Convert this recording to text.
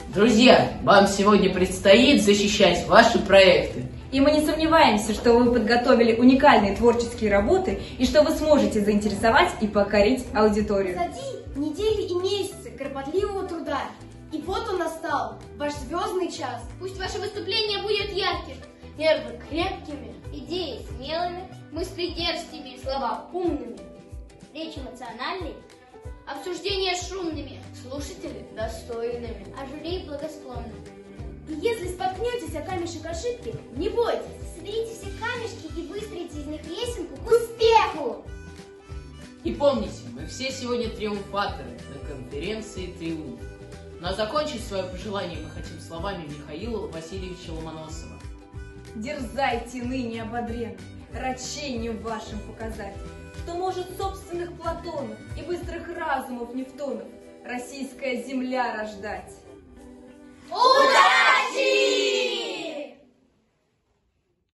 Друзья, вам сегодня предстоит защищать ваши проекты. И мы не сомневаемся, что вы подготовили уникальные творческие работы и что вы сможете заинтересовать и покорить аудиторию. Позади недели и месяцы кропотливого труда. И вот он настал, ваш звездный час. Пусть ваше выступление будет ярким, Нервы крепкими, идеи смелыми, мысли дерзкими, слова умными, речь эмоциональной, обсуждения шумными, слушатели достойными. а жюри благосклонным. И если споткнетесь о камешек ошибки, не бойтесь. Соберите все камешки и выстроите из них лесенку к успеху! И помните, мы все сегодня триумфаторы на конференции «Триумф». Но закончить свое пожелание мы хотим словами Михаила Васильевича Ломоносова. Дерзайте ныне ободрен, рачением вашим показать, кто может собственных Платонов и быстрых разумов Нефтонов российская земля рождать. Ура!